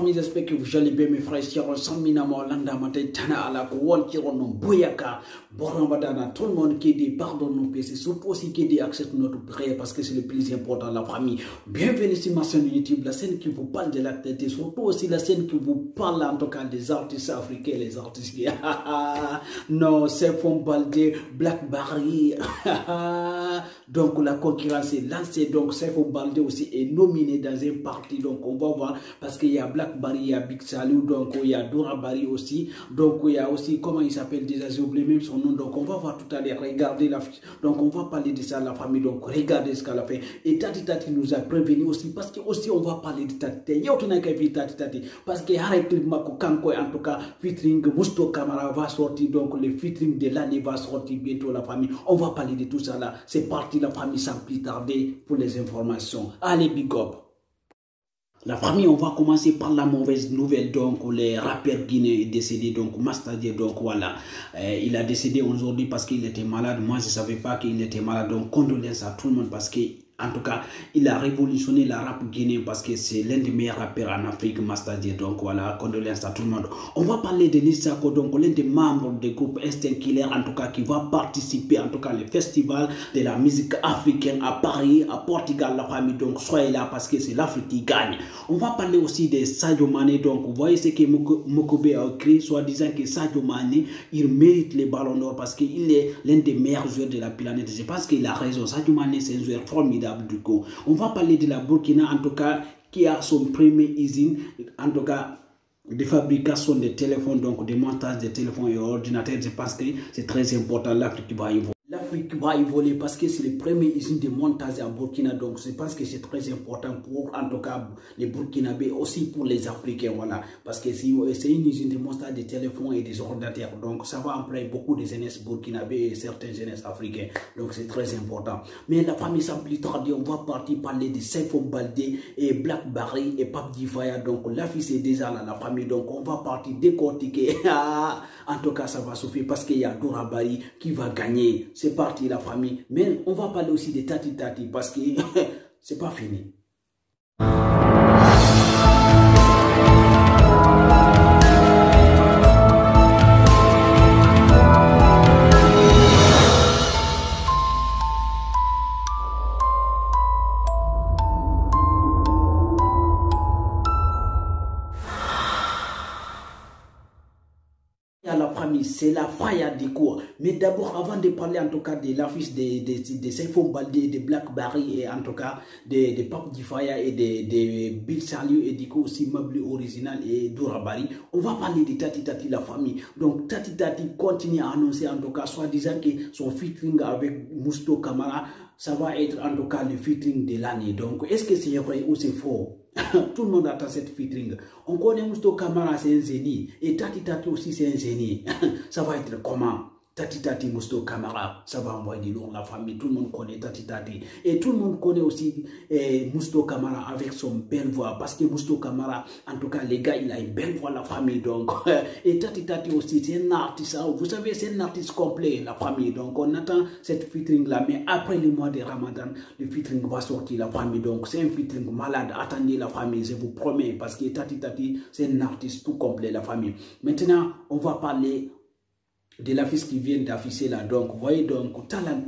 famille, j'espère que vous allez bien, mes frères et sœurs. Samina Molanda Matay Tana ala Kouan Kirono Boyaka, Borambadana, tout le monde qui dit pardon nos péchés, surtout aussi qui dit accepte notre prière parce que c'est le plus important, la famille. Bienvenue sur ma chaîne YouTube, la scène qui vous parle de la tête et surtout aussi la scène qui vous parle en tout cas des artistes africains, les artistes qui. Non, c'est Fon Baldé, Black Barry. Donc la concurrence est lancée, donc Saifo Baldé aussi est nominé dans un parti, donc on va voir parce qu'il y a Black Barry, il y a Big Salou, donc il y a Dora Barry aussi, donc il y a aussi, comment il s'appelle déjà, j'ai oublié même son nom, donc on va voir tout à l'heure, regardez la fiche, donc on va parler de ça la famille, donc regardez ce qu'elle a fait, et Tati Tati nous a prévenu aussi, parce que aussi on va parler de Tati Tati, parce que Harry Mako Kanko, en tout cas, featuring Musto Kamara va sortir, donc le featuring de l'année va sortir bientôt la famille, on va parler de tout ça là, c'est parti la famille sans plus tarder pour les informations. Allez, big up. La famille, on va commencer par la mauvaise nouvelle. Donc, le rappeur guinéen est décédé. Donc, Mastadier, donc voilà. Il a décédé aujourd'hui parce qu'il était malade. Moi, je ne savais pas qu'il était malade. Donc, condoléances à tout le monde parce que, en tout cas, il a révolutionné la rap guinéen parce que c'est l'un des meilleurs rappeurs en Afrique, Mastadier. Donc voilà, condoléances à tout le monde. On va parler de Lissako, donc l'un des membres du groupe Instinct Killer, en tout cas, qui va participer, en tout cas, au festival de la musique africaine à Paris, à Portugal, la famille. Donc soyez là parce que c'est l'Afrique qui gagne. On va parler aussi de Sadio Mané. Donc vous voyez ce que Mokobe a écrit, soit disant que Sadio Mané, il mérite les ballons d'or parce qu'il est l'un des meilleurs joueurs de la planète. Je pense qu'il a raison. Sadio Mané, c'est un joueur formidable. Du coup, on va parler de la Burkina, en tout cas, qui a son premier usine, en tout cas, de fabrication de téléphones, donc de montage de téléphones et ordinateurs. Je pense que c'est très important. L'Afrique va évoluer. L'Afrique va évoluer parce que c'est le premier usine de montage à Burkina, donc je pense que c'est très important pour, en tout cas, les Burkinabés, aussi pour les Africains, voilà, parce que c'est une usine de montage de téléphones et des ordinateurs, donc ça va employer beaucoup de jeunesse burkinabés et certaines jeunesses africains, donc c'est très important. Mais la famille sans plus tarder, on va partir parler de Saifo Baldé et Black Barry et Pape Difaya, donc l'affiche est déjà là, la famille, donc on va partir décortiquer. En tout cas, ça va souffrir parce qu'il y a Dora Barry qui va gagner. C'est parti la famille. Mais on va parler aussi de Tati Tati parce que c'est pas fini. La famille, c'est la faille des cours. Mais d'abord, avant de parler en tout cas de l'affiche de Saifo Baldé, de Black Barry et en tout cas de Pape Difaya et de Bill Salou et du coup aussi Mablu Original et Dora Barry, on va parler de Tati Tati, la famille. Donc Tati Tati continue à annoncer en tout cas, soit disant que son featuring avec Musto Kamara, ça va être en tout cas le featuring de l'année. Donc est-ce que c'est vrai ou c'est faux? Tout le monde attend cette featuring. On connaît Musto Kamara, c'est un génie. Et Tati Tati aussi, c'est un génie. Ça va être comment? Tati Tati, Musto Kamara, ça va envoyer du lourd la famille. Tout le monde connaît Tati Tati. Et tout le monde connaît aussi Musto Kamara avec son belle voix. Parce que Musto Kamara, en tout cas, les gars, il a une belle voix, la famille. Donc, et Tati Tati aussi, c'est un artiste. Vous savez, c'est un artiste complet, la famille. Donc, on attend cette featuring-là. Mais après le mois de Ramadan, le featuring va sortir, la famille. Donc, c'est un featuring malade. Attendez, la famille, je vous promets. Parce que Tati Tati, c'est un artiste tout complet, la famille. Maintenant, on va parler de l'affiche qui vient d'afficher là. Donc, vous voyez, donc, Talent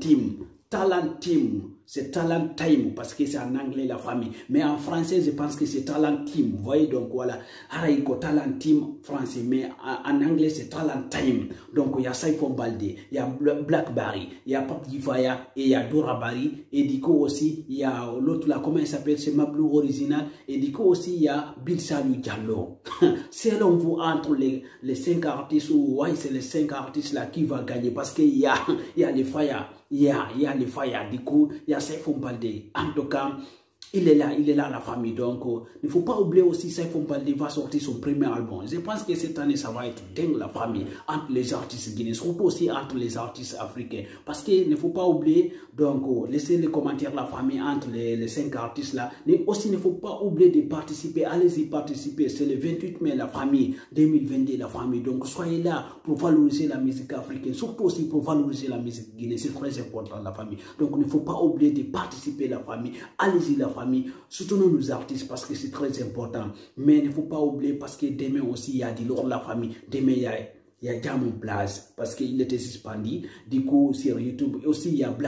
Team, c'est Talent Time parce que c'est en anglais la famille. Mais en français, je pense que c'est Talent Team. Vous voyez, donc voilà. Araïko Talent Team français, mais en anglais, c'est Talent Time. Donc, il y a Saifo Baldé, il y a Black Barry, il y a Pape Difaya et il y a Dora Barry. Et du coup aussi, il y a l'autre là, comment il s'appelle? C'est Mablu Original. Et du coup aussi, il y a Bill Salou Diallo. Selon vous, entre les 5 artistes, ou ouais, c'est les 5 artistes là qui va gagner parce qu'il y a les Faya. Il y a les Faya, du coup, il y a Saifo Baldé. En tout cas, il est là la famille. Donc, il ne faut pas oublier aussi Saifo Baldé va sortir son premier album. Je pense que cette année, ça va être dingue la famille entre les artistes guinéens, surtout aussi entre les artistes africains. Parce qu'il ne faut pas oublier, donc, laissez les commentaires la famille entre les 5 artistes là. Mais aussi, il ne faut pas oublier de participer. Allez-y participer. C'est le 28 mai, la famille, 2022, la famille. Donc, soyez là pour valoriser la musique africaine, surtout aussi pour valoriser la musique guinéenne. C'est très important, la famille. Donc, il ne faut pas oublier de participer, la famille. Allez-y, la famille. famille, soutenons nos artistes parce que c'est très important. Mais il ne faut pas oublier parce que demain aussi, il y a des lourds de la famille. Demain, il y a Diamond Place parce qu'il était suspendu. Du coup, sur YouTube, aussi, il y a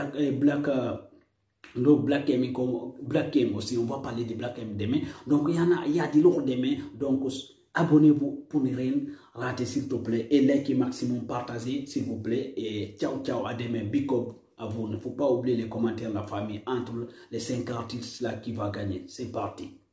donc Black M aussi, on va parler de Black M demain. Donc il y a des lourds demain. Donc abonnez-vous pour ne rien rater s'il te plaît. Et likez maximum, partagez s'il vous plaît. Et ciao ciao, à demain. Big up à vous. Il ne faut pas oublier les commentaires de la famille entre les 5 artistes là qui va gagner. C'est parti.